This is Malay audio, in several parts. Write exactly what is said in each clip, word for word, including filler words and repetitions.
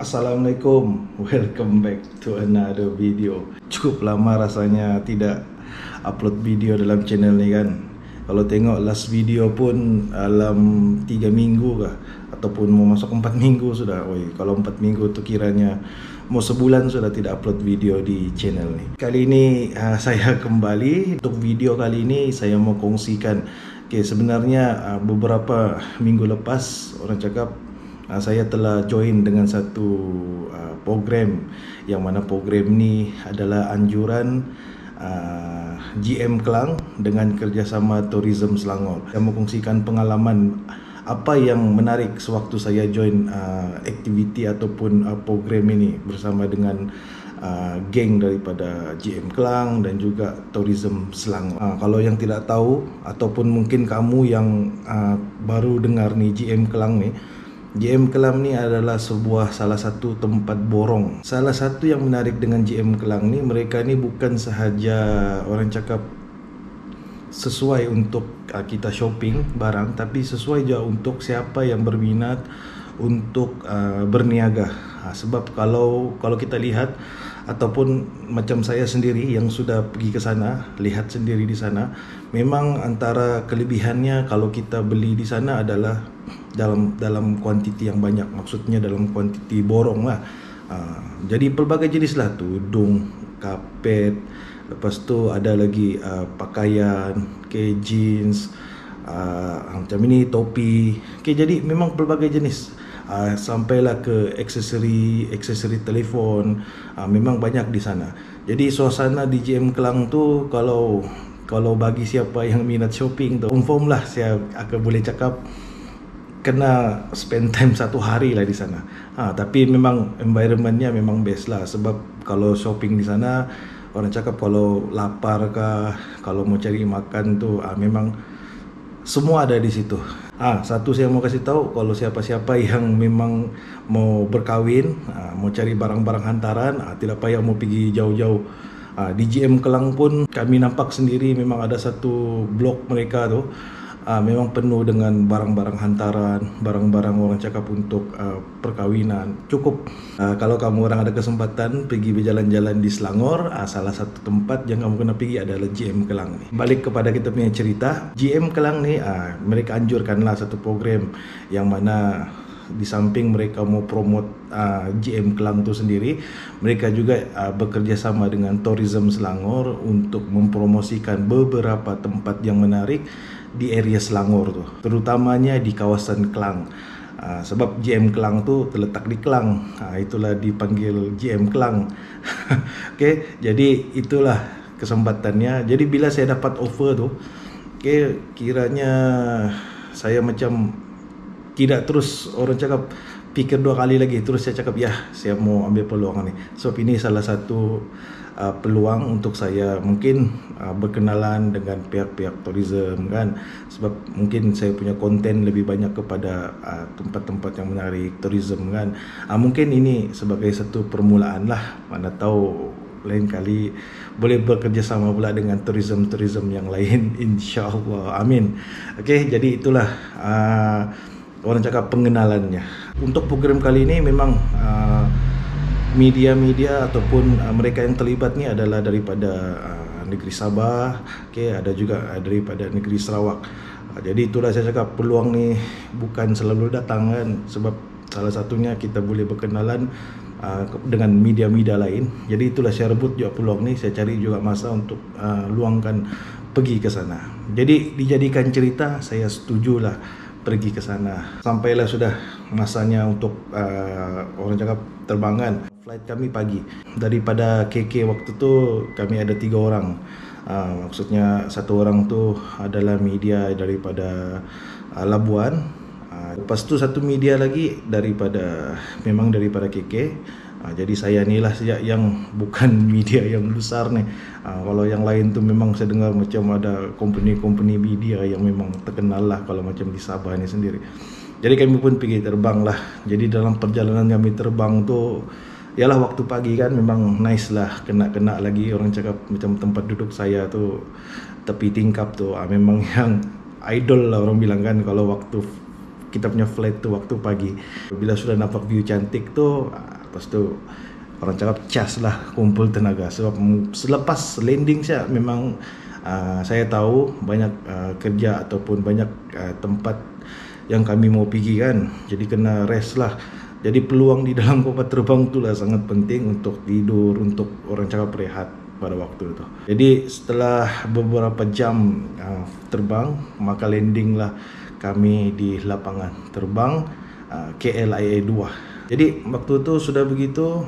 Assalamualaikum, welcome back to another video. Cukup lama rasanya tidak upload video dalam channel ni kan. Kalau tengok last video pun dalam tiga minggu kah, ataupun mau masuk empat minggu sudah. Oi, kalau empat minggu tu kiranya mau sebulan sudah tidak upload video di channel ni. Kali ini uh, saya kembali. Untuk video kali ini saya mau kongsikan. Okay, sebenarnya uh, beberapa minggu lepas orang cakap Uh, saya telah join dengan satu uh, program, yang mana program ni adalah anjuran uh, G M Klang dengan kerjasama Tourism Selangor. Saya mau kongsikan pengalaman apa yang menarik sewaktu saya join uh, aktiviti ataupun uh, program ini bersama dengan uh, geng daripada G M Klang dan juga Tourism Selangor. Uh, kalau yang tidak tahu ataupun mungkin kamu yang uh, baru dengar ni G M Klang ni, G M Klang ni adalah sebuah salah satu tempat borong. Salah satu yang menarik dengan G M Klang ni, mereka ni bukan sahaja orang cakap sesuai untuk uh, kita shopping barang, tapi sesuai juga untuk siapa yang berminat untuk uh, berniaga. Uh, sebab kalau kalau kita lihat ataupun macam saya sendiri yang sudah pergi ke sana, lihat sendiri di sana, memang antara kelebihannya kalau kita beli di sana adalah dalam dalam kuantiti yang banyak, maksudnya dalam kuantiti borong lah. Uh, jadi pelbagai jenis lah, tudung, kapet, lepas tu ada lagi uh, pakaian, okay, jeans, uh, macam ini topi, okay, jadi memang pelbagai jenis. Uh, sampailah ke aksesori, aksesori telefon, uh, memang banyak di sana. Jadi suasana di G M Klang tu, kalau kalau bagi siapa yang minat shopping tu, confirm lah saya akan boleh cakap kena spend time satu hari lah di sana. Ha, tapi memang environmentnya memang best lah, sebab kalau shopping di sana orang cakap kalau lapar kah, kalau mau cari makan tu, ha, memang semua ada di situ. Ah, ha, satu saya mau kasih tahu, kalau siapa-siapa yang memang mau berkahwin, ha, mau cari barang-barang hantaran, ha, tidak payah mau pergi jauh-jauh. Ha, di G M Klang pun kami nampak sendiri, memang ada satu blok mereka tu, Uh, memang penuh dengan barang-barang hantaran, barang-barang orang cakap untuk uh, perkahwinan. Cukup uh, kalau kamu orang ada kesempatan pergi berjalan-jalan di Selangor, uh, salah satu tempat yang kamu kena pergi adalah G M Klang ni. Balik kepada kita punya cerita, G M Klang ni uh, mereka anjurkanlah satu program yang mana di samping mereka mau promote uh, G M Klang tu sendiri, mereka juga uh, bekerja sama dengan Tourism Selangor untuk mempromosikan beberapa tempat yang menarik di area Selangor tu, terutamanya di kawasan Klang. Uh, sebab G M Klang tu terletak di Klang, uh, itulah dipanggil G M Klang. Okay, jadi itulah kesempatannya. Jadi bila saya dapat offer tu, okay, kiranya saya macam tidak terus orang cakap fikir dua kali lagi, terus saya cakap ya, saya mau ambil peluang ni. Sebab ini salah satu uh, peluang untuk saya mungkin uh, berkenalan dengan pihak-pihak tourism kan, sebab mungkin saya punya konten lebih banyak kepada uh, tempat-tempat yang menarik tourism kan. Uh, mungkin ini sebagai satu permulaan lah, mana tahu lain kali boleh bekerja sama pula dengan tourism-tourism yang lain, insya-Allah. Amin. Okey, jadi itulah uh, orang cakap pengenalannya. Untuk program kali ini memang uh, media-media ataupun uh, mereka yang terlibat ni adalah daripada uh, negeri Sabah, okay, ada juga uh, daripada negeri Sarawak. Uh, jadi itulah saya cakap peluang ni bukan selalu datang kan, sebab salah satunya kita boleh berkenalan uh, dengan media-media lain. Jadi itulah saya rebut juga peluang ni, saya cari juga masa untuk uh, luangkan pergi ke sana. Jadi dijadikan cerita, saya setujulah pergi ke sana. Sampailah sudah masanya untuk uh, orang cakap terbangan. Flight kami pagi daripada K K. Waktu tu kami ada tiga orang. Uh, maksudnya satu orang tu adalah media daripada uh, Labuan. Uh, lepas tu satu media lagi daripada memang daripada K K. Uh, jadi saya ni lah sejak yang bukan media yang besar ni. Uh, kalau yang lain tu memang saya dengar macam ada company-company media yang memang terkenal lah, kalau macam di Sabah ni sendiri. Jadi kami pun pergi terbang lah. Jadi dalam perjalanan kami terbang tu, yalah waktu pagi kan memang nice lah, kena-kena lagi orang cakap macam tempat duduk saya tu tepi tingkap tu, uh, memang yang idol lah orang bilang kan. Kalau waktu kita punya flight tu waktu pagi. Bila sudah nampak view cantik tu, lepas tu orang cakap cas lah, kumpul tenaga. Sebab selepas landing saya memang uh, saya tahu banyak uh, kerja ataupun banyak uh, tempat yang kami mau pergi kan. Jadi kena rest lah. Jadi peluang di dalam kapal terbang tu lah sangat penting untuk tidur, untuk orang cakap rehat pada waktu itu. Jadi setelah beberapa jam uh, terbang, maka landing lah kami di lapangan terbang uh, K L I A dua. Jadi waktu itu sudah begitu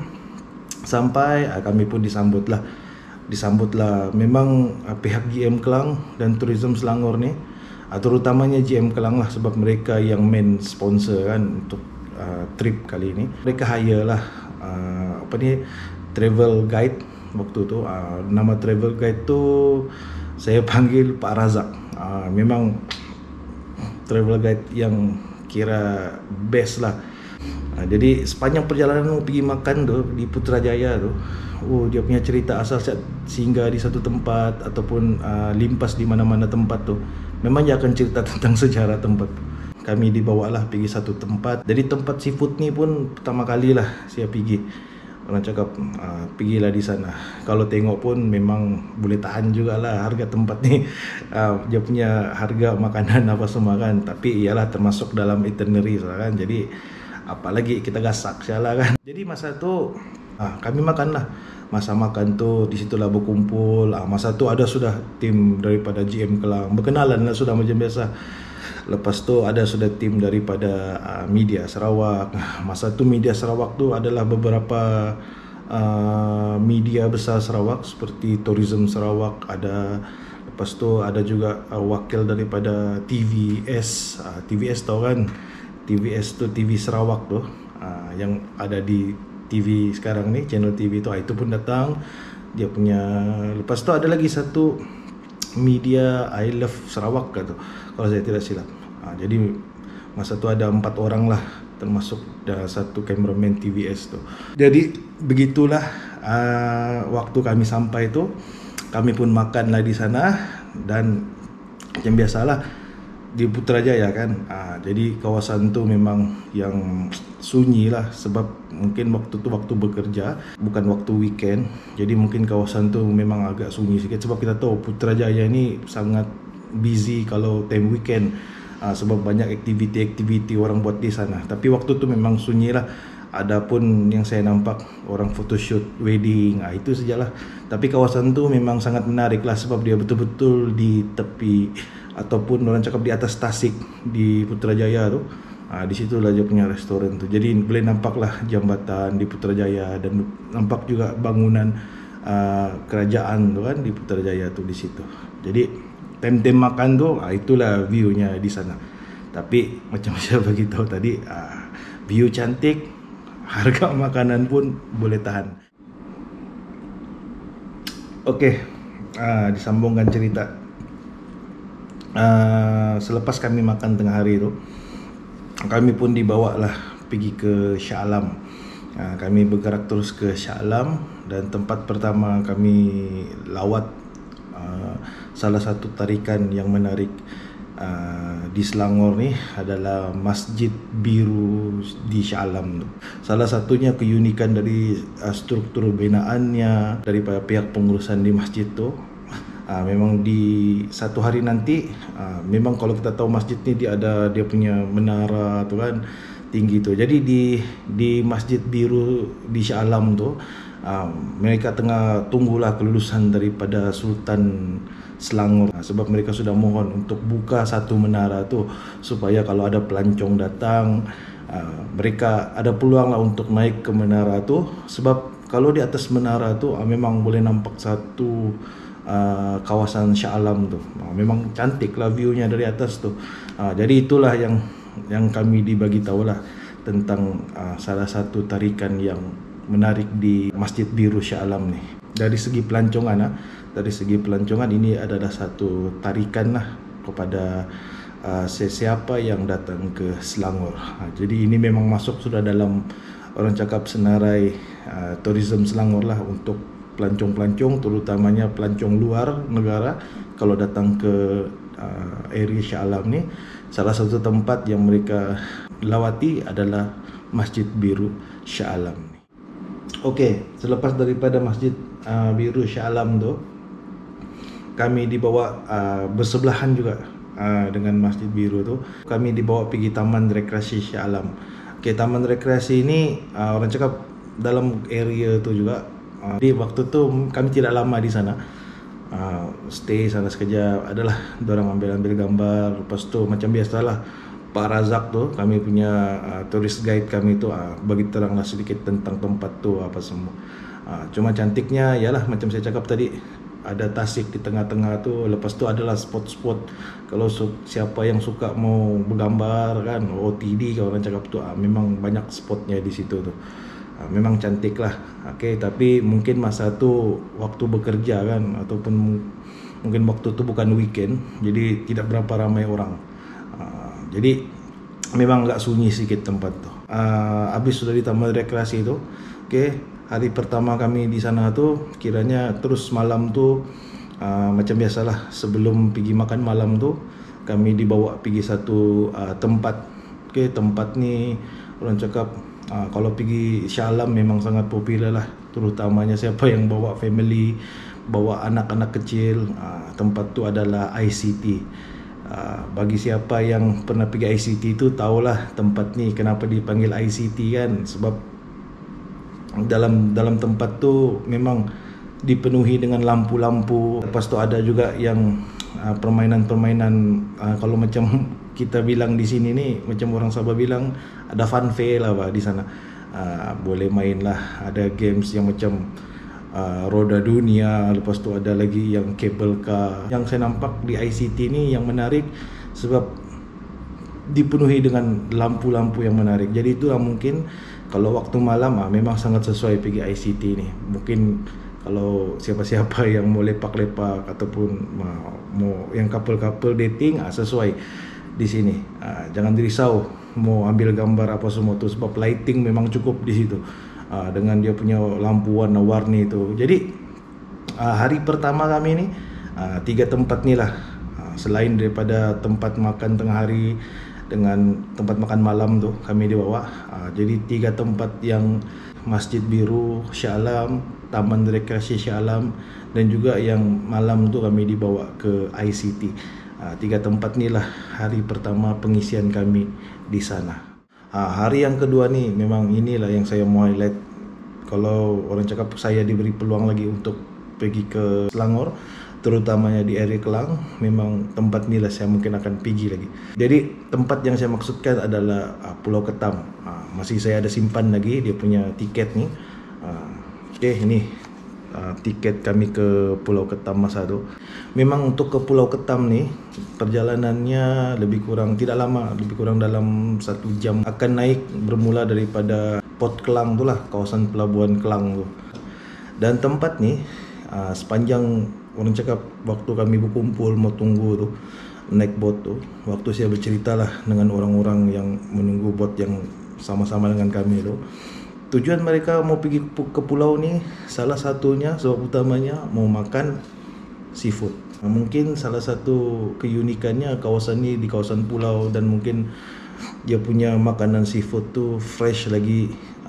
sampai uh, kami pun disambut lah. Disambut lah memang uh, pihak G M Kelang dan Tourism Selangor ni, uh, terutamanya G M Kelang lah, sebab mereka yang main sponsor kan untuk uh, trip kali ini. Mereka hire lah uh, apa ni travel guide waktu tu. Uh, nama travel guide tu saya panggil Pak Razak. Uh, memang travel guide yang kira best lah. Uh, jadi sepanjang perjalanan pergi makan tu di Putrajaya tu, oh dia punya cerita asal singgah di satu tempat ataupun uh, limpas di mana-mana tempat tu, memang dia akan cerita tentang sejarah tempat. Kami dibawalah pergi satu tempat. Jadi tempat seafood ni pun pertama kali lah saya pergi. Orang cakap uh, pergilah di sana. Kalau tengok pun memang boleh tahan jugalah harga tempat ni. Uh, dia punya harga makanan apa semua kan. Tapi ialah termasuk dalam itinerary kan. Jadi apalagi kita gasak salah kan. Jadi masa tu uh, kami makanlah. Masa makan tu di situlah berkumpul. Uh, masa tu ada sudah tim daripada G M Kelang. Berkenalan lah sudah macam biasa. Lepas tu ada sudah tim daripada uh, Media Sarawak. Masa tu Media Sarawak tu adalah beberapa uh, media besar Sarawak seperti Tourism Sarawak ada. Lepas tu ada juga uh, wakil daripada T V S. uh, T V S tau kan, T V S tu T V Sarawak tu uh, yang ada di T V sekarang ni, channel T V tu, uh, itu pun datang dia punya. Lepas tu ada lagi satu media I Love Sarawak ke tu, kalau saya tidak silap. Ha, jadi masa tu ada empat orang lah, termasuk ada satu cameraman T V S tu. Jadi begitulah uh, waktu kami sampai tu, kami pun makan lah di sana. Dan yang biasalah di Putrajaya kan, uh, jadi kawasan tu memang yang sunyi lah, sebab mungkin waktu tu waktu bekerja, bukan waktu weekend. Jadi mungkin kawasan tu memang agak sunyi sikit, sebab kita tahu Putrajaya ni sangat busy kalau time weekend, uh, sebab banyak aktiviti-aktiviti orang buat di sana. Tapi waktu tu memang sunyi lah. Adapun yang saya nampak orang photoshoot wedding, uh, itu sajalah. Tapi kawasan tu memang sangat menarik lah, sebab dia betul-betul di tepi ataupun orang cakap di atas tasik di Putrajaya tu. Ha, di situlah dia punya restoran tu. Jadi boleh nampak lah jambatan di Putrajaya, dan nampak juga bangunan uh, kerajaan tu kan di Putrajaya tu di situ. Jadi time-time makan tu, uh, itulah view-nya di sana. Tapi macam saya beritahu tadi, uh, view cantik, harga makanan pun boleh tahan. Okey, uh, disambungkan cerita. Uh, selepas kami makan tengah hari tu, kami pun dibawa lah pergi ke Shah Alam. uh, Kami bergerak terus ke Shah Alam, dan tempat pertama kami lawat uh, salah satu tarikan yang menarik uh, di Selangor ni adalah Masjid Biru di Shah Alam tu. Salah satunya keunikan dari uh, struktur binaannya daripada pihak pengurusan di masjid tu. Uh, memang di satu hari nanti, uh, memang kalau kita tahu masjid ni dia ada dia punya menara tu kan, tinggi tu. Jadi di di Masjid Biru di Shah Alam tu, uh, mereka tengah tunggulah kelulusan daripada Sultan Selangor, uh, sebab mereka sudah mohon untuk buka satu menara tu, supaya kalau ada pelancong datang, uh, mereka ada peluang lah untuk naik ke menara tu. Sebab kalau di atas menara tu, uh, memang boleh nampak satu Uh, kawasan Shah Alam tu. Uh, memang cantik lah view-nya dari atas tu. Uh, jadi itulah yang yang kami dibagi tahu lah tentang uh, salah satu tarikan yang menarik di Masjid Biru Shah Alam ni. Dari segi pelancongan, uh, dari segi pelancongan ini adalah satu tarikan lah kepada uh, sesiapa yang datang ke Selangor. Uh, jadi ini memang masuk sudah dalam orang cakap senarai uh, Tourism Selangor lah, untuk pelancong-pelancong, terutamanya pelancong luar negara, kalau datang ke uh, area Shah Alam ni, salah satu tempat yang mereka lawati adalah Masjid Biru Shah Alam. Okey, selepas daripada Masjid uh, Biru Shah Alam tu, kami dibawa uh, bersebelahan juga uh, dengan Masjid Biru tu. Kami dibawa pergi Taman Rekreasi Shah Alam. Okey, Taman Rekreasi ini uh, orang cakap dalam area tu juga. Uh, di waktu tu kami tidak lama di sana. Uh, stay sana sekejap. Adalah diorang ambil-ambil gambar. Lepas tu macam biasalah Pak Razak tu, kami punya uh, tourist guide kami tu uh, bagi teranglah sedikit tentang tempat tu apa semua. Uh, cuma cantiknya ialah macam saya cakap tadi, ada tasik di tengah-tengah tu. Lepas tu adalah spot-spot kalau su- siapa yang suka mau bergambar kan, O T D kalau orang cakap tu, uh, memang banyak spotnya di situ tu. Uh, memang cantik lah. Okay, tapi mungkin masa tu waktu bekerja kan, ataupun mungkin waktu tu bukan weekend, jadi tidak berapa ramai orang. Uh, jadi memang agak sunyi sikit tempat tu. Uh, habis sudah di Taman Rekreasi tu, okay, hari pertama kami di sana tu, kiranya terus malam tu uh, macam biasalah sebelum pergi makan malam tu, kami dibawa pergi satu uh, tempat. Okay, tempat ni orang cakap uh, kalau pergi Shah Alam memang sangat popular lah, terutamanya siapa yang bawa family, bawa anak-anak kecil. Uh, tempat tu adalah I C T. Uh, bagi siapa yang pernah pergi I C T tu tahulah tempat ni kenapa dipanggil I C T kan, sebab dalam dalam tempat tu memang dipenuhi dengan lampu-lampu. Lepas tu ada juga yang uh, permainan-permainan uh, kalau macam kita bilang di sini ni, macam orang Sabah bilang ada fun fair lah bah, di sana. Uh, boleh main lah, ada games yang macam Uh, roda dunia. Lepas tu ada lagi yang cable car. Yang saya nampak di I C T ni yang menarik sebab dipenuhi dengan lampu-lampu yang menarik. Jadi itulah mungkin kalau waktu malam ah, memang sangat sesuai pergi I C T ni. Mungkin kalau siapa-siapa yang mau lepak-lepak ataupun mau, mau yang couple-couple dating ah, sesuai di sini. Ah, jangan risau mau ambil gambar apa semua tu sebab lighting memang cukup di situ. Uh, dengan dia punya lampu warna-warni itu. Jadi uh, hari pertama kami ni uh, tiga tempat ni lah, uh, selain daripada tempat makan tengah hari dengan tempat makan malam tu kami dibawa. Uh, jadi tiga tempat yang Masjid Biru Shah Alam, Taman Rekreasi Shah Alam, dan juga yang malam tu kami dibawa ke I C T. Uh, tiga tempat ni lah hari pertama pengisian kami di sana. Ha, hari yang kedua ni memang inilah yang saya mau highlight. Kalau orang cakap saya diberi peluang lagi untuk pergi ke Selangor, terutamanya di area Kelang, memang tempat ni lah saya mungkin akan pergi lagi. Jadi tempat yang saya maksudkan adalah uh, Pulau Ketam. uh, Masih saya ada simpan lagi dia punya tiket ni. uh, Okay, ini uh, tiket kami ke Pulau Ketam masa tu. Memang untuk ke Pulau Ketam ni perjalanannya lebih kurang tidak lama, lebih kurang dalam satu jam. Akan naik bermula daripada Port Kelang tu lah, kawasan pelabuhan Kelang tu. Dan tempat ni uh, sepanjang orang cakap waktu kami berkumpul mau tunggu tu naik bot tu, waktu saya bercerita lah dengan orang-orang yang menunggu bot yang sama-sama dengan kami tu, tujuan mereka mau pergi ke pulau ni salah satunya sebab utamanya mau makan seafood. Mungkin salah satu keunikannya kawasan ni di kawasan pulau, dan mungkin dia punya makanan seafood tu fresh lagi.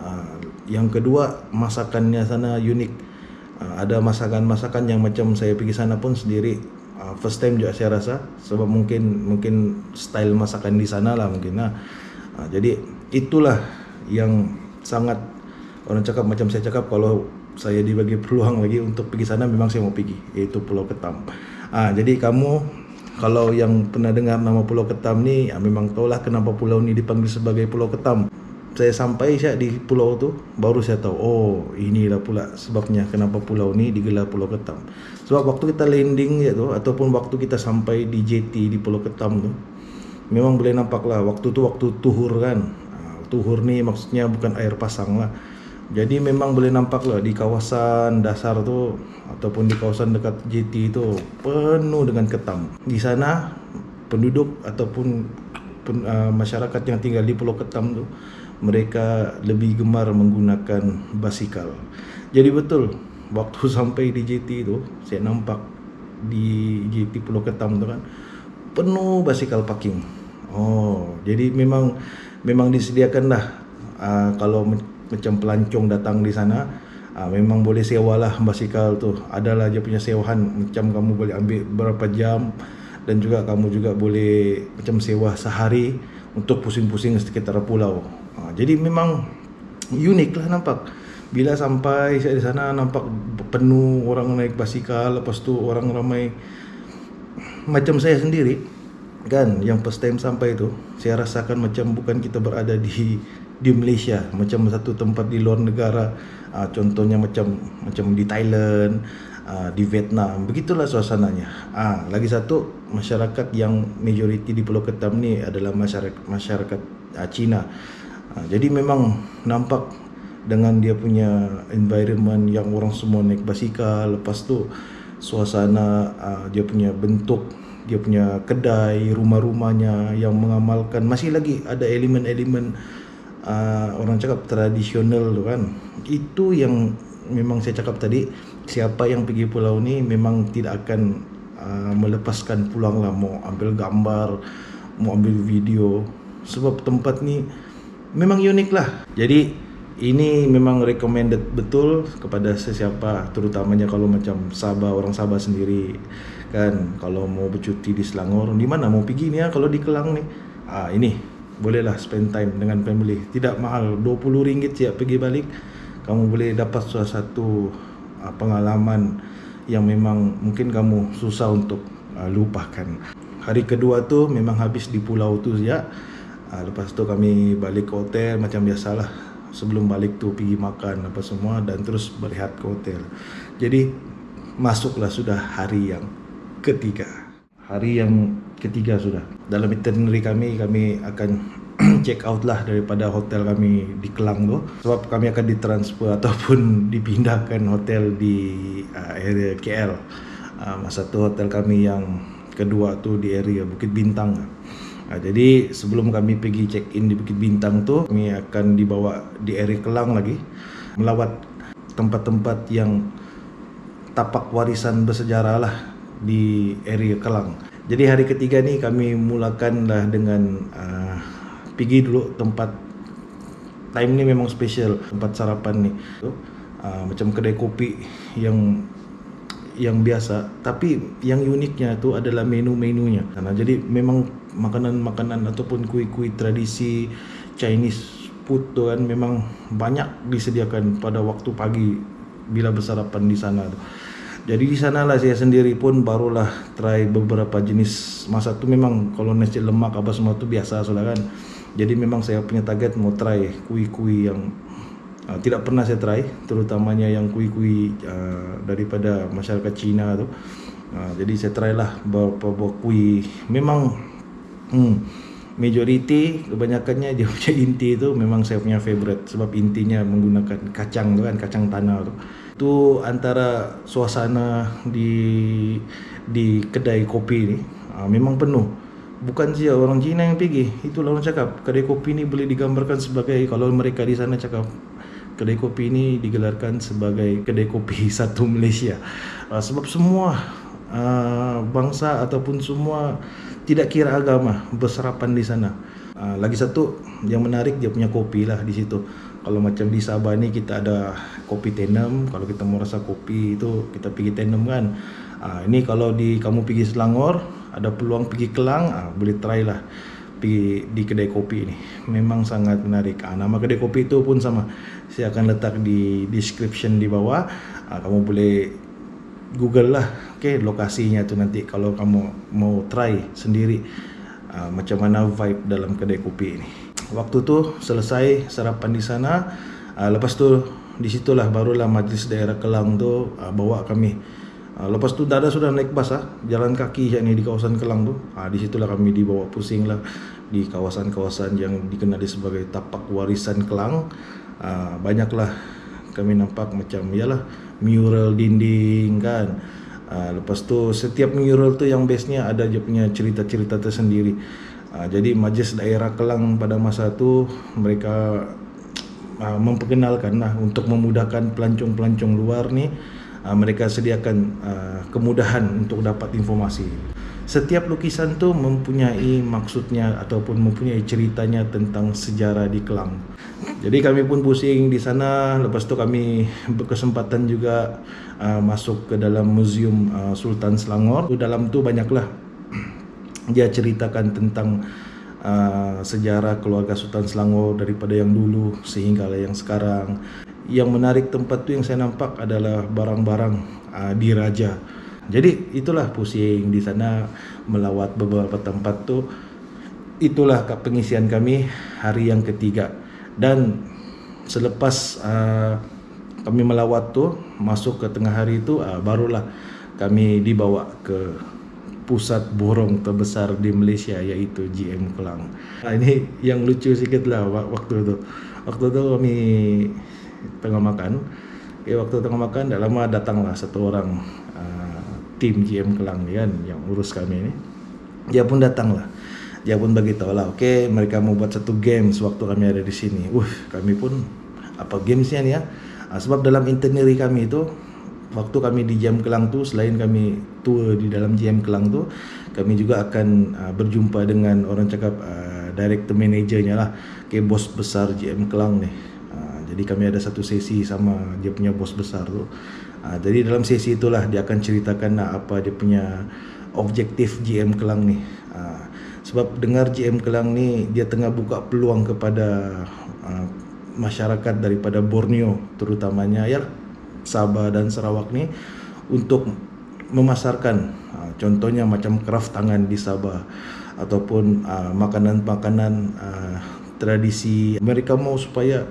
Yang kedua, masakannya sana unik. Ada masakan-masakan yang macam saya pergi sana pun sendiri first time juga saya rasa, sebab mungkin mungkin style masakan di sana lah mungkin. Nah, jadi itulah yang sangat orang cakap, macam saya cakap, kalau saya dibagi peluang lagi untuk pergi sana memang saya mau pergi, yaitu Pulau Ketam. Ah, jadi kamu kalau yang pernah dengar nama Pulau Ketam ni, ah, memang tahulah kenapa pulau ni dipanggil sebagai Pulau Ketam. Saya sampai saya di pulau tu baru saya tahu, oh inilah pula sebabnya kenapa pulau ni digelar Pulau Ketam. Sebab waktu kita landing ya tu, ataupun waktu kita sampai di J T di Pulau Ketam tu, memang boleh nampak lah waktu tu waktu tuhur kan. Ah, tuhur ni maksudnya bukan air pasang lah. Jadi memang boleh nampak lah di kawasan dasar tu ataupun di kawasan dekat J T tu penuh dengan ketam. Di sana penduduk ataupun pen, uh, masyarakat yang tinggal di Pulau Ketam tu, mereka lebih gemar menggunakan basikal. Jadi betul waktu sampai di J T tu saya nampak di J T Pulau Ketam tu kan penuh basikal parking. Oh, jadi memang memang disediakan lah uh, kalau macam pelancong datang di sana, uh, memang boleh sewalah basikal tu. Adalah dia punya sewahan, macam kamu boleh ambil berapa jam, dan juga kamu juga boleh macam sewa sehari untuk pusing-pusing sekitar pulau. Uh, jadi memang unik lah nampak. Bila sampai saya di sana nampak penuh orang naik basikal, lepas tu orang ramai. Macam saya sendiri kan, yang first time sampai tu, saya rasakan macam bukan kita berada di di Malaysia, macam satu tempat di luar negara. Uh, contohnya macam macam di Thailand, uh, di Vietnam, begitulah suasananya. Ah, uh, lagi satu, masyarakat yang majoriti di Pulau Ketam ni adalah masyarakat masyarakat uh, Cina. Uh, jadi memang nampak dengan dia punya environment yang orang semua naik basikal, lepas tu suasana uh, dia punya bentuk, dia punya kedai, rumah-rumahnya yang mengamalkan masih lagi ada elemen-elemen uh, orang cakap tradisional tu kan. Itu yang memang saya cakap tadi, siapa yang pergi pulau ni memang tidak akan uh, melepaskan pulang lah, mau ambil gambar, mau ambil video, sebab tempat ni memang unik lah. Jadi ini memang recommended betul kepada sesiapa, terutamanya kalau macam Sabah, orang Sabah sendiri kan, kalau mau bercuti di Selangor, di mana mau pergi ni ya, kalau di Kelang ni, ah ini bolehlah spend time dengan family, tidak mahal, dua puluh ringgit siap pergi balik, kamu boleh dapat satu uh, pengalaman yang memang mungkin kamu susah untuk uh, lupakan. Hari kedua tu memang habis di pulau tu ya. Uh, lepas tu kami balik ke hotel macam biasalah. Sebelum balik tu pergi makan apa semua dan terus berehat ke hotel. Jadi masuklah sudah hari yang ketiga. Hari yang ketiga sudah. Dalam itinerary kami, kami akan check out lah daripada hotel kami di Kelang tu. Sebab kami akan ditransfer ataupun dipindahkan hotel di uh, area K L. Uh, masa tu hotel kami yang kedua tu di area Bukit Bintang. Nah, jadi sebelum kami pergi check in di Bukit Bintang tu, kami akan dibawa di area Kelang lagi, melawat tempat-tempat yang tapak warisan bersejarah lah di area Kelang. Jadi hari ketiga ni kami mulakan lah dengan uh, pergi dulu tempat, time ni memang special, tempat sarapan ni tu, uh, macam kedai kopi yang yang biasa, tapi yang uniknya tu adalah menu-menunya. Nah, jadi memang makanan-makanan ataupun kuih-kuih tradisi Chinese food tu kan memang banyak disediakan pada waktu pagi bila bersarapan di sana tu. Jadi di sanalah saya sendiri pun barulah try beberapa jenis. Masa tu memang kalau nasi lemak apa semua tu biasa sudah kan. Jadi memang saya punya target mau try kuih-kuih yang Uh, tidak pernah saya try, terutamanya yang kuih-kuih uh, daripada masyarakat Cina tu. Uh, jadi saya try lah beberapa kuih. Memang hmm, majoriti kebanyakannya dia punya inti tu memang saya punya favorite, sebab intinya menggunakan kacang tu kan, kacang tanah tu. Tu antara suasana di di kedai kopi ni uh, memang penuh. Bukan saja orang Cina yang pergi, itulah orang cakap kedai kopi ni boleh digambarkan sebagai, kalau mereka di sana cakap kedai kopi ini digelarkan sebagai kedai kopi satu Malaysia. Uh, sebab semua uh, bangsa ataupun semua tidak kira agama bersarapan di sana. Uh, lagi satu yang menarik, dia punya kopi lah di situ. Kalau macam di Sabah ni kita ada kopi Tenem, kalau kita mau rasa kopi itu kita pergi Tenem kan. Uh, ini kalau di kamu pergi Selangor, ada peluang pergi Kelang, uh, boleh try lah pergi di kedai kopi ini, memang sangat menarik. Ah, nama kedai kopi itu pun sama, saya akan letak di description di bawah. Ah, kamu boleh Google lah, okay, lokasinya tu nanti kalau kamu mau try sendiri ah, macam mana vibe dalam kedai kopi ini. Waktu tu selesai sarapan di sana, ah, lepas tu di situlah barulah majlis daerah Kelang tu ah, bawa kami. Uh, lepas tu Dada sudah naik bas ah, jalan kaki ni di kawasan Kelang tu. Ah, di situlah kami dibawa pusing lah di kawasan-kawasan yang dikenali sebagai tapak warisan Kelang. Ah, banyaklah kami nampak macam yalah mural dinding kan. Ah, lepas tu setiap mural tu yang bestnya ada je punya cerita-cerita tersendiri. Ah, jadi majlis daerah Kelang pada masa tu mereka ah, memperkenalkan lah untuk memudahkan pelancong-pelancong luar ni. Uh, mereka sediakan uh, kemudahan untuk dapat informasi. setiap lukisan tu mempunyai maksudnya ataupun mempunyai ceritanya tentang sejarah di Kelang. Jadi kami pun pusing di sana. Lepas tu kami berkesempatan juga uh, masuk ke dalam muzium uh, Sultan Selangor. Di dalam tu banyaklah dia ceritakan tentang uh, sejarah keluarga Sultan Selangor daripada yang dulu sehingga yang sekarang. Yang menarik tempat tu yang saya nampak adalah barang-barang uh, diraja. Jadi itulah pusing di sana melawat beberapa tempat tu. Itulah pengisian kami hari yang ketiga. Dan selepas uh, kami melawat tu, masuk ke tengah hari tu, uh, barulah kami dibawa ke pusat borong terbesar di Malaysia, iaitu G M Kelang. Nah, ini yang lucu sikit lah waktu tu. Waktu tu kami tengah makan. Okay, waktu tengah makan, dah lama datanglah satu orang uh, tim G M Kelang ni kan, yang urus kami ni. Dia pun datang lah. Dia pun beritahu lah, okay, mereka mau buat satu games waktu kami ada di sini. Uh, kami pun, apa gamesnya ni ya? Uh, sebab dalam itinerary kami tu, waktu kami di G M Kelang tu, selain kami tour di dalam G M Kelang tu, kami juga akan uh, berjumpa dengan orang cakap uh, director managernya lah, okay, bos besar G M Kelang ni. Uh, jadi kami ada satu sesi sama dia punya bos besar tu. Uh, jadi dalam sesi itulah dia akan ceritakan uh, apa dia punya objektif G M Kelang ni. Uh, sebab dengar G M Kelang ni dia tengah buka peluang kepada uh, masyarakat daripada Borneo terutamanya ya Sabah dan Sarawak ni untuk memasarkan uh, contohnya macam craft tangan di Sabah ataupun uh, makanan-makanan uh, tradisi. Mereka mau supaya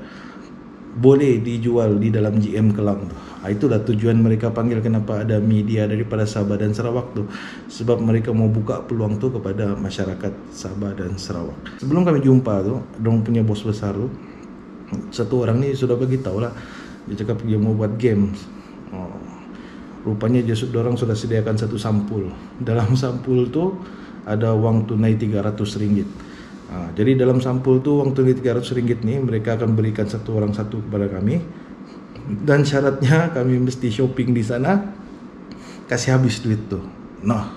boleh dijual di dalam G M Kelang tu. Ha, itulah tujuan mereka panggil kenapa ada media daripada Sabah dan Sarawak tu. Sebab mereka mau buka peluang tu kepada masyarakat Sabah dan Sarawak. Sebelum kami jumpa tu, dong punya bos besar tu, satu orang ni sudah beritahu lah. Dia cakap dia mau buat games. Oh, rupanya dia orang sudah sediakan satu sampul. Dalam sampul tu ada wang tunai tiga ratus ringgit. Ha, jadi dalam sampul tu wang tunai tiga ratus ringgit ni mereka akan berikan satu orang satu kepada kami. Dan syaratnya kami mesti shopping di sana, kasih habis duit tu. Nah,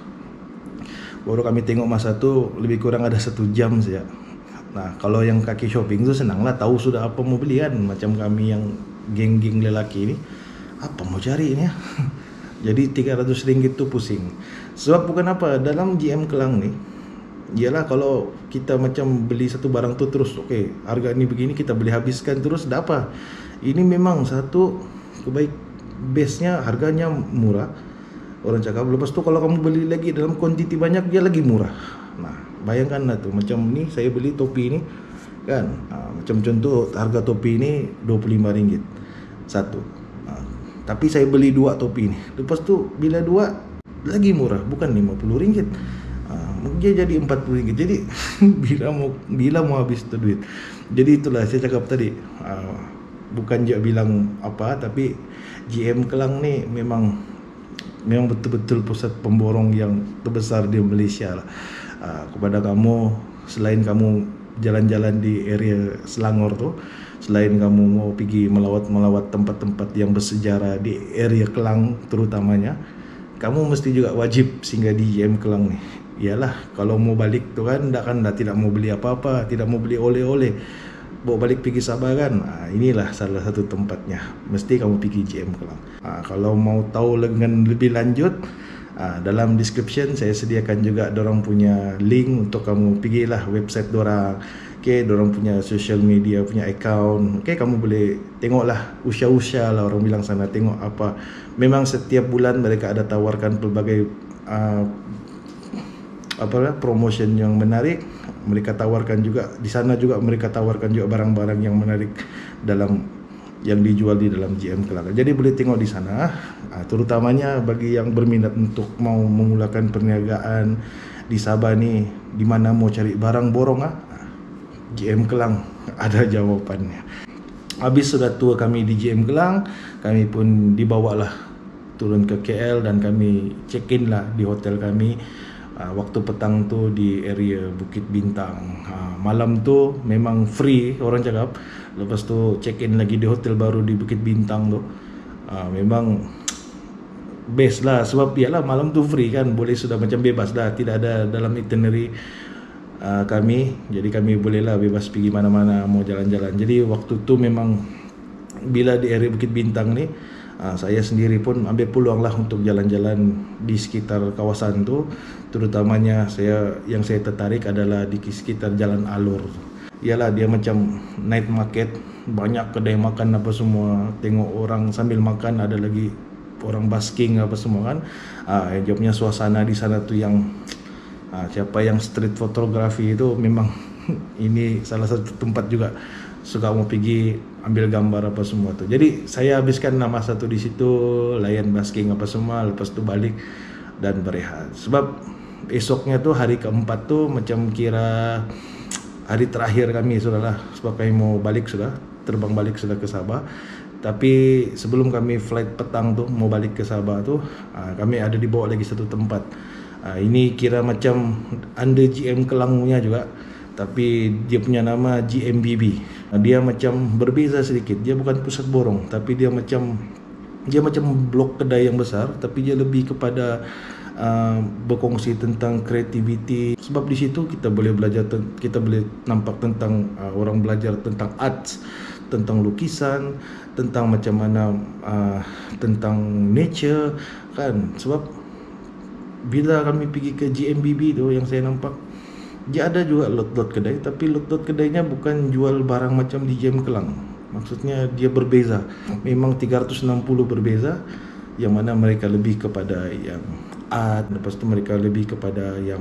baru kami tengok masa tu lebih kurang ada satu jam saja. Nah, kalau yang kaki shopping tu senang lah, tahu sudah apa mau beli kan. Macam kami yang geng-geng lelaki ni, apa mau cari ni ya. Jadi tiga ratus ringgit tu pusing. Sebab bukan apa, dalam G M Kelang ni, ialah kalau kita macam beli satu barang tu terus, okey, harga ni begini, kita beli habiskan terus, dah apa. Ini memang satu kebaik base-nya, harganya murah. Orang cakap, lepas tu kalau kamu beli lagi dalam kuantiti banyak, dia lagi murah. Nah, bayangkanlah tu, macam ni saya beli topi ni kan, ha, macam contoh harga topi ni dua puluh lima ringgit satu. Ha, tapi saya beli dua topi ni. Lepas tu bila dua lagi murah, bukan lima puluh ringgit. Ha, dia jadi empat puluh ringgit. Jadi bila mau bila mau habis tu duit. Jadi itulah saya cakap tadi, ha, bukan dia bilang apa, tapi G M Kelang ni memang memang betul-betul pusat pemborong yang terbesar di Malaysia lah. Uh, kepada kamu, selain kamu jalan-jalan di area Selangor tu, selain kamu mau pergi melawat-melawat tempat-tempat yang bersejarah di area Kelang terutamanya, kamu mesti juga wajib singgah di G M Kelang ni. Iyalah, kalau mau balik tu kan, dah kan dah tidak mau beli apa-apa, tidak mau beli oleh-oleh, bawa balik pergi Sabah kan. Ha, inilah salah satu tempatnya. Mesti kamu pergi G M Kelang. Ha, kalau mau tahu dengan lebih lanjut, ha, dalam description saya sediakan juga dorang punya link untuk kamu pergilah website dorang. Okay, dorang punya social media, punya account. Okay, kamu boleh tengoklah, usha-usha lah orang bilang sana, tengok apa. Memang setiap bulan mereka ada tawarkan pelbagai uh, apa promotion yang menarik. Mereka tawarkan juga di sana, juga mereka tawarkan juga barang-barang yang menarik dalam yang dijual di dalam G M Kelang. Jadi boleh tengok di sana, terutamanya bagi yang berminat untuk mau memulakan perniagaan di Sabah ni, di mana mau cari barang borong ah, G M Kelang ada jawapannya. Habis sudah tour kami di G M Kelang, kami pun dibawalah turun ke K L dan kami check in lah di hotel kami. Uh, waktu petang tu di area Bukit Bintang. Uh, malam tu memang free orang cakap. Lepas tu check in lagi di hotel baru di Bukit Bintang tu. Uh, memang best lah, sebab biarlah malam tu free kan, boleh sudah macam bebas dah, tidak ada dalam itinerary uh, kami, jadi kami bolehlah bebas pergi mana-mana, mau jalan-jalan. Jadi waktu tu memang bila di area Bukit Bintang ni, uh, saya sendiri pun ambil peluang lah untuk jalan-jalan di sekitar kawasan tu, terutamanya saya yang saya tertarik adalah di sekitar Jalan Alor. Ialah dia macam night market, banyak kedai makan apa semua, tengok orang sambil makan, ada lagi orang basking apa semua kan. Ah, dia punya suasana di sana tu yang ah, siapa yang street photography itu memang ini salah satu tempat juga suka mau pergi ambil gambar apa semua tu. Jadi saya habiskan nama satu di situ, layan basking apa semua, lepas tu balik dan berehat. Sebab esoknya tu hari keempat tu macam kira hari terakhir kami sudah lah, sebab kami mau balik sudah, terbang balik sudah ke Sabah. Tapi sebelum kami flight petang tu mau balik ke Sabah tu, uh, kami ada dibawa lagi satu tempat. Uh, ini kira macam under G M Kelangnya juga, tapi dia punya nama G M B B. Uh, dia macam berbeza sedikit. Dia bukan pusat borong, tapi dia macam dia macam blok kedai yang besar, tapi dia lebih kepada uh, berkongsi tentang kreativiti. Sebab di situ kita boleh belajar, kita boleh nampak tentang uh, orang belajar tentang arts, tentang lukisan, tentang macam mana uh, tentang nature kan. Sebab bila kami pergi ke G M B B tu, yang saya nampak dia ada juga lot-lot kedai, tapi lot-lot kedainya bukan jual barang macam di G M Kelang. Maksudnya dia berbeza, memang tiga ratus enam puluh berbeza, yang mana mereka lebih kepada yang art, lepas tu mereka lebih kepada yang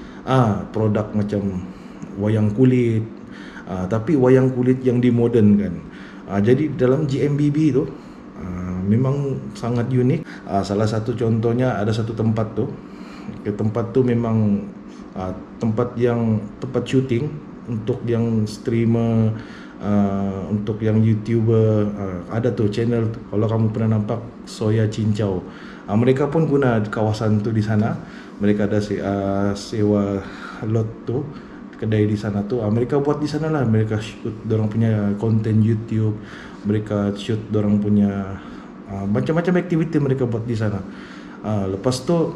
ah produk macam wayang kulit. Uh, tapi wayang kulit yang dimodernkan. Uh, jadi dalam G M B B tu uh, memang sangat unik. Uh, salah satu contohnya ada satu tempat tu. Ke tempat tu memang uh, tempat yang tempat syuting untuk yang streamer, uh, untuk yang YouTuber. Uh, ada tu channel tu. Kalau kamu pernah nampak Soya Cincau. Uh, mereka pun guna kawasan tu di sana. Mereka ada se uh, sewa lot tu, kedai di sana tu. Mereka buat di sana lah, mereka shoot dorang punya konten YouTube, mereka shoot dorang punya uh, macam-macam aktiviti mereka buat di sana. Uh, lepas tu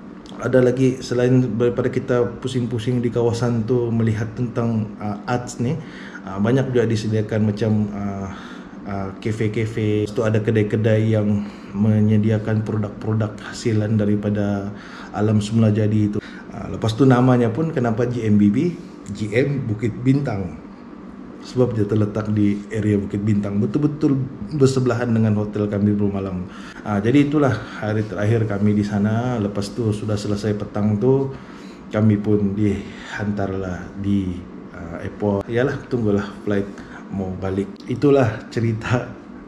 ada lagi, selain daripada kita pusing-pusing di kawasan tu melihat tentang uh, arts ni, uh, banyak juga disediakan macam uh, uh, kafe-kafe. Lepas tu ada kedai-kedai yang menyediakan produk-produk hasilan daripada alam semula jadi itu. Uh, lepas tu namanya pun kenapa G M B B? G M Bukit Bintang, sebab dia terletak di area Bukit Bintang, betul-betul bersebelahan dengan hotel kami bermalam. Ah, jadi itulah hari terakhir kami di sana. Lepas tu sudah selesai petang tu, kami pun dihantarlah di uh, airport. Yalah, tunggulah flight mau balik. Itulah cerita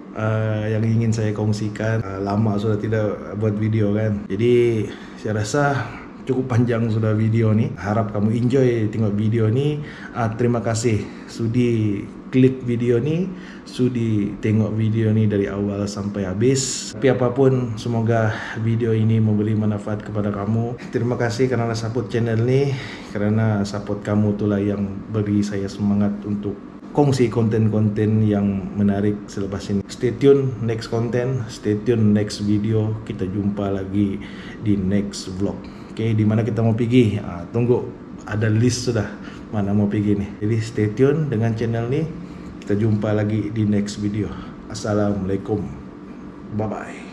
uh, yang ingin saya kongsikan. Uh, lama sudah tidak buat video kan, jadi saya rasa cukup panjang sudah video ni. Harap kamu enjoy tengok video ni. Ah, terima kasih sudi klik video ni, sudi tengok video ni dari awal sampai habis. Tapi apapun, semoga video ini memberi manfaat kepada kamu. Terima kasih kerana support channel ni, kerana support kamu itulah yang beri saya semangat untuk kongsi konten-konten yang menarik selepas ini. Stay tune next content, stay tune next video. Kita jumpa lagi di next vlog. Okay, di mana kita mau pergi? Ah, tunggu, ada list sudah mana mau pergi nih. Jadi stay tune dengan channel ni. Kita jumpa lagi di next video. Assalamualaikum. Bye bye.